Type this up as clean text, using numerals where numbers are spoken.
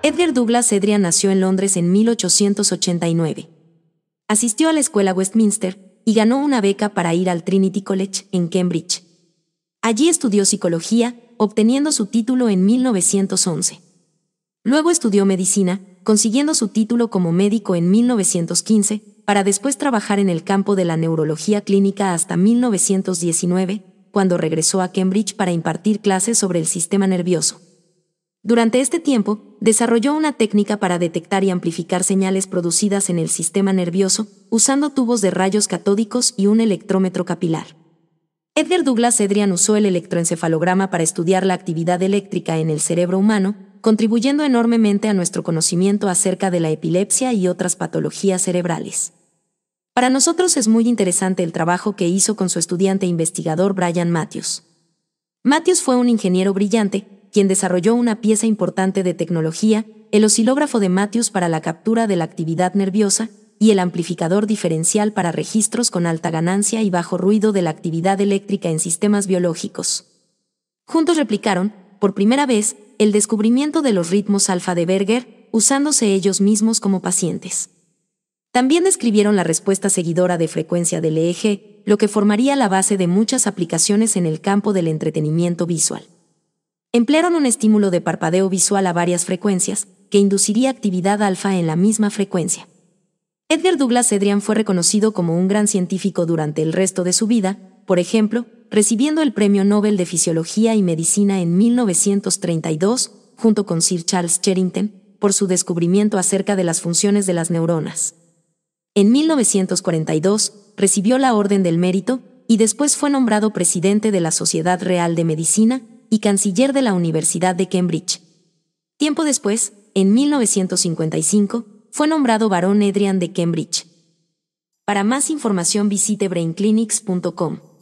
Edgar Douglas Edrian nació en Londres en 1889. Asistió a la escuela Westminster y ganó una beca para ir al Trinity College, en Cambridge. Allí estudió psicología, obteniendo su título en 1911. Luego estudió medicina, consiguiendo su título como médico en 1915, para después trabajar en el campo de la neurología clínica hasta 1919, cuando regresó a Cambridge para impartir clases sobre el sistema nervioso. Durante este tiempo, desarrolló una técnica para detectar y amplificar señales producidas en el sistema nervioso, usando tubos de rayos catódicos y un electrómetro capilar. Edgar Douglas Edrian usó el electroencefalograma para estudiar la actividad eléctrica en el cerebro humano, contribuyendo enormemente a nuestro conocimiento acerca de la epilepsia y otras patologías cerebrales. Para nosotros es muy interesante el trabajo que hizo con su estudiante e investigador Brian Matthews. Matthews fue un ingeniero brillante, quien desarrolló una pieza importante de tecnología, el oscilógrafo de Matthews para la captura de la actividad nerviosa y el amplificador diferencial para registros con alta ganancia y bajo ruido de la actividad eléctrica en sistemas biológicos. Juntos replicaron, por primera vez, el descubrimiento de los ritmos alfa de Berger, usándose ellos mismos como pacientes. También describieron la respuesta seguidora de frecuencia del EEG, lo que formaría la base de muchas aplicaciones en el campo del entretenimiento visual. Emplearon un estímulo de parpadeo visual a varias frecuencias, que induciría actividad alfa en la misma frecuencia. Edgar Douglas Edrian fue reconocido como un gran científico durante el resto de su vida, por ejemplo, recibiendo el Premio Nobel de Fisiología y Medicina en 1932, junto con Sir Charles Sherrington, por su descubrimiento acerca de las funciones de las neuronas. En 1942, recibió la Orden del Mérito, y después fue nombrado presidente de la Sociedad Real de Medicina y canciller de la Universidad de Cambridge. Tiempo después, en 1955, fue nombrado Barón Edrian de Cambridge. Para más información visite brainclinics.com.